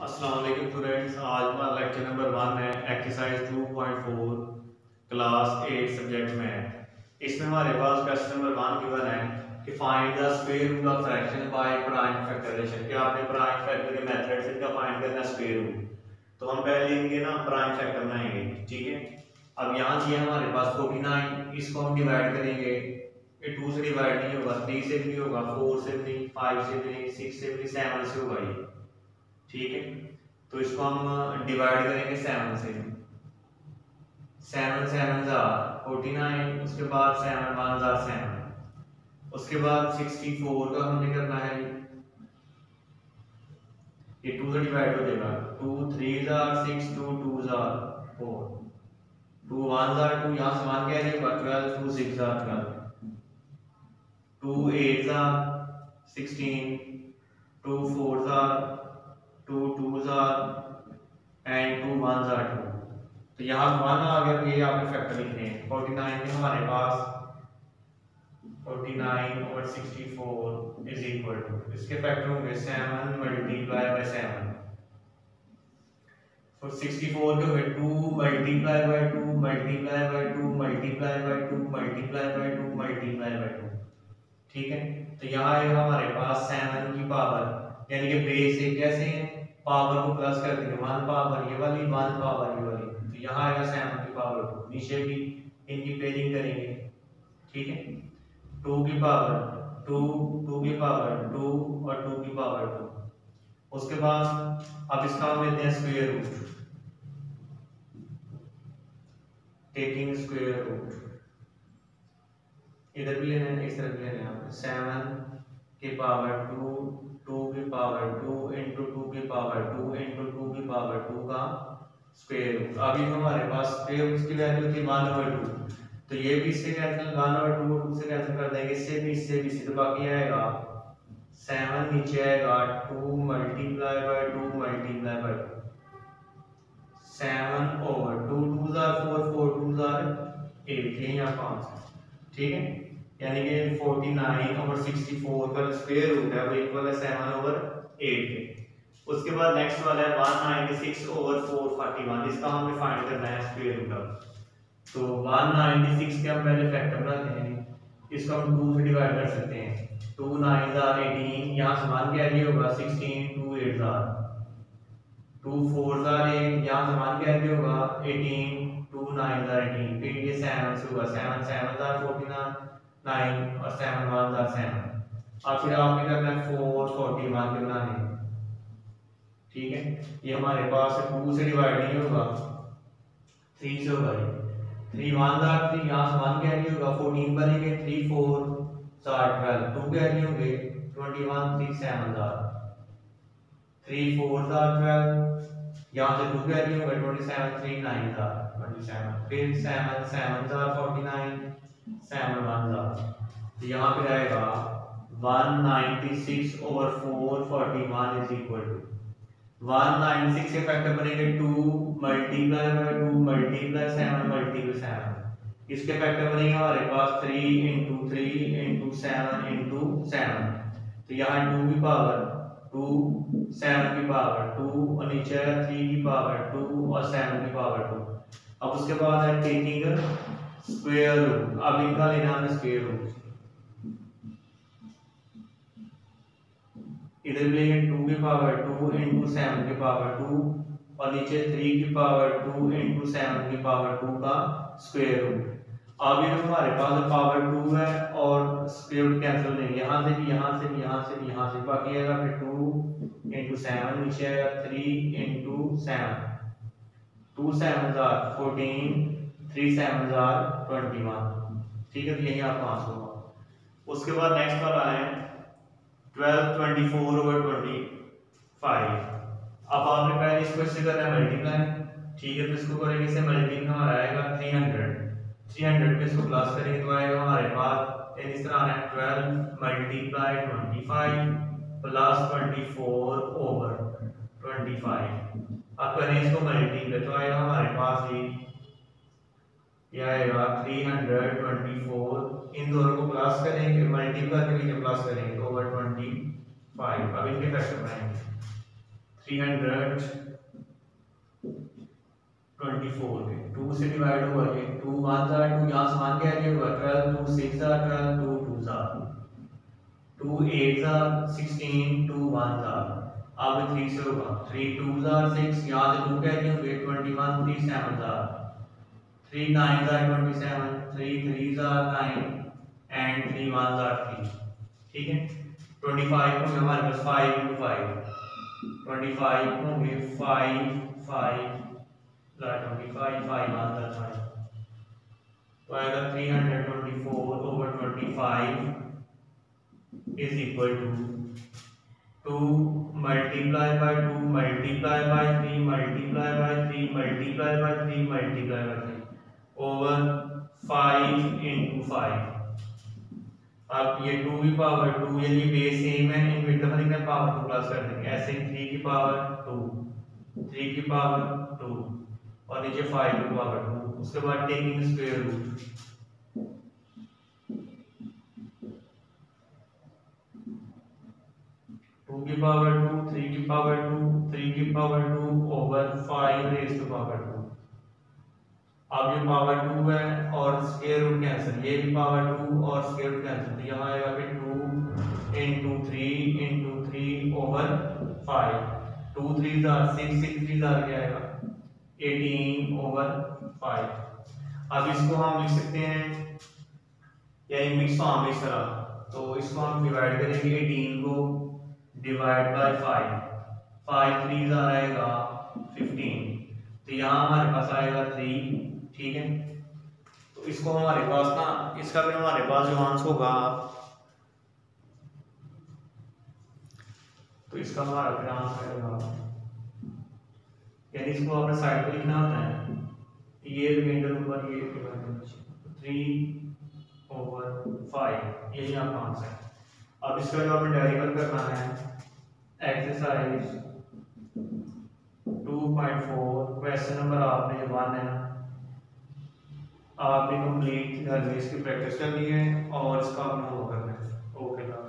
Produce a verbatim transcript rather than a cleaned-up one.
अस्सलाम वालेकुम स्टूडेंट्स। आज हमारा लेक्चर नंबर वन है exercise two point four class eight subject math. इसमें हमारे पास क्वेश्चन नंबर वन गिवन है कि find the square root of fraction by prime factorization. कि आपने प्राइम फैक्टर के मेथड से इनका फाइंड करना है स्क्वायर रूट। तो हम पहले लिखेंगे ना प्राइम फैक्टर बनाएंगे, ठीक है। अब यहाँ दिया हमारे पास फोर्टी नाइन, इसको हम डिवाइड करेंगे। ये टू से डिवाइड नहीं होगा, थ्री से भी नहीं होगा, फोर से भी नहीं, फाइव से भी नहीं, सिक्स से भी नहीं, सेवन से होगा ये, ठीक है। तो इसको हम डिवाइड करेंगे सेवन से। सेवन सेवन जार फोर्टी नाइन, उसके बाद सेवन वन जार सेवन, उसके बाद सिक्सटी फोर का हमने करना है, ये टू से डिवाइड हो जाएगा। टू थ्री जार सिक्स, टू टू जार फोर, टू वन जार टू, यहाँ से वन कैरी होगा ट्वेल्व, टू सिक्स जार ट्वेल्व, टू एट जार सिक्सटीन, टू फोर जार टू टू जार एंड टू वन जार टू। तो यहाँ वन आ गया, तो ये आपने फैक्टर लिखने हैं। फोर्टी नाइन में हमारे पास फोर्टी नाइन और sixty four is equal to, इसके फैक्टर होंगे सेवन मल्टीप्लाई बाय सेवन। और सिक्सटी फोर के होंगे two multiply by two multiply by two multiply by two multiply by two multiply by two, ठीक है। तो यहाँ आएगा हमारे पास सेवन की पावर, यानी कि बेस से कैसे है, पावर को प्लस कर देंगे, वन पावर ये वाली, वन पावर ये वाली। तो यहाँ आएगा सेवन की पावर टू, नीचे भी इनकी पेयरिंग करेंगे, ठीक है। टू की पावर टू, टू की पावर टू और टू की पावर टू। उसके बाद अब इसका हम लेते हैं square root, taking square root. इधर भी लेना है, इस तरफ भी लेना है। सेवन की पावर टू, टू की पावर टू इंटू टू की पावर टू इंटू टू की पावर टू का स्क्वायर रूट। अभी हमारे पास स्क्वायर रूट की वैल्यू थी वन ओवर टू, तो ये भी इससे cancel, one over two two से कैंसिल कर देंगे, इससे भी इससे भी इससे, तो बाकी आएगा सेवन, नीचे आएगा two multiply by two multiply by two, seven over two, two जार फोर, फोर टू जार एट, ये यहाँ पाँच, ठीक है। यानी कि forty nine over sixty four का स्क्वायर रूट है वो इक्वल है सेवन ओवर एट के। उसके बाद नेक्स्ट वाला है one ninety six over four forty one, इसका हमें फाइंड करना है स्क्वायर रूट ऑफ। तो वन नाइंटी सिक्स के हम पहले फैक्टर बनाते हैं, इसको हम टू से डिवाइड कर सकते हैं। टू नाइन जार एटीन, यहाँ से वन कैरी होगा सिक्सटीन, टू एट जार, टू फोर जार एट, यहाँ से वन कैरी होगा एटीन, टू नाइन जार एटीन, फिर ये सेवन से होगा सेवन, सेवन जार फोर्टी नाइन और सेवन वन जार सेवन। और फिर आपने करना है फोर फोर्टी वन के बनाने, ठीक है। ये हमारे पास टू से डिवाइड नहीं होगा, थ्री से होगा, थ्री वन जार थ्री, यहाँ से वन कैरी होगा फोर्टीन बनेंगे, थ्री फोर जार ट्वेल्व, टू कैरी होंगे ट्वेंटी वन, थ्री सेवन जार, थ्री फोर जार ट्वेल्व, यहाँ से टू कैरी होगा ट्वेंटी सेवन, थ्री नाइन जार ट्वेंटी सेवन, फिर सेवन सेवन जार फोर्टी नाइन, सेवन वन जार। तो यहाँ पे आएगा one ninety six over four forty one is equal to, one ninety six के फैक्टर बनेंगे two multiply by two multiply seven multiply seven, इसके फैक्टर बनेंगे हमारे पास three into three into seven into seven. तो यहाँ टू की power two, seven की पावर टू और नीचे थ्री की पावर टू और सेवन की पावर टू। अब उसके बाद है टेकिंग स्क्वायर रूट, अब इनका लेना है स्क्वायर रूट। इधर लेंगे टू की पावर टू इंटू सेवन की पावर टू और नीचे थ्री की पावर टू इंटू सेवन की पावर टू का स्क्वायर रूट। अब ये हमारे पास पावर टू है और स्क्वायर रूट कैंसिल नहीं, यहाँ से भी यहाँ से भी यहाँ से भी यहाँ से, बाकी आएगा फिर टू इंटू सेवन, नीचे आएगा three into seven, two seven जार फोर्टीन, थ्री सेवन जार ट्वेंटी वन, ठीक है। तो यही आपका आंसर होगा। उसके बाद नेक्स्ट वाला है twelve twenty four over twenty five. अब आपने पहले इसको इससे करना है मल्टीप्लाई, ठीक है। तो इसको करेंगे इससे मल्टीप्लाई, हमारा आएगा थ्री हंड्रेड, थ्री हंड्रेड पे इसको प्लस करेंगे तो आएगा हमारे पास इस तरह आना है twelve multiply twenty five plus twenty four over twenty five. अब करें इसको मल्टीप्लाई तो आएगा हमारे पास ये यह आएगा थ्री हंड्रेड ट्वेंटी फोर, इन दोनों को प्लस करेंगे, मल्टीप्लाई करके प्लस करेंगे तो ओवर ट्वेंटी फाइव। अब इनके फैक्टर बनाएंगे, थ्री हंड्रेड ट्वेंटी फोर के टू से डिवाइड हुआ ये टू वन जार टू यहाँ समान कैरी हुआ ट्वेल्व टू सिक्स जार ट्वेल्व टू टू जार टू एट जार सिक्सटीन टू वन जार अब थ्री से होगा थ्री टू जार सिक्स यहाँ से टू कैरी होंगे ट्वेंटी वन थ्री सेवन जार थ्री नाइन जार ट्वेंटी सेवन थ्री थ्री जार नाइन एंड थ्री वन जार थ्री ठीक है ट्वेंटी फाइव होंगे हमारे पास five into five twenty five होंगे five five twenty five five one jar five तो आएगा three hundred twenty four over twenty five is equal to two multiply by two multiply by three multiply by three multiply by three multiply by three over five into five अब ये two की power two यानी base same है इन विद में power two plus कर देंगे ऐसे ही थ्री की पावर टू थ्री की पावर टू और नीचे फाइव की पावर टू उसके बाद टेकिंग स्क्वायर रूट टू की पावर टू थ्री की पावर टू थ्री की power two over five raise two power two अब ये पावर टू है और स्क्वायर रूट कैंसिल ये भी पावर टू और स्क्वायर रूट कैंसिल यहाँ आएगा फिर two into three into three over five two three जार सिक्स सिक्स थ्री जार क्या आएगा एटीन ओवर फाइव अब इसको हम लिख सकते हैं यानी मिक्स फॉर्म इस तरह तो इसको हम डिवाइड करेंगे एटीन को divide by five five three जार आएगा फिफ्टीन तो यहाँ हमारे पास आएगा थ्री ठीक है तो इसको हमारे पास ना इसका भी हमारे पास जो आंसर होगा तो इसका हमारा फिर आंसर आएगा यानी इसको आपने साइड पे लिखना होता है ये रिमाइंडर ऊपर ये थ्री ओवर फाइव यही आपका आंसर है अब इसका जो आपने डेरिवेशन करना है exercise two point four question number आपने वन है ना आपने कंप्लीट घर में इसकी प्रैक्टिस करनी है और इसका आपने होमवर्क करना है ओके।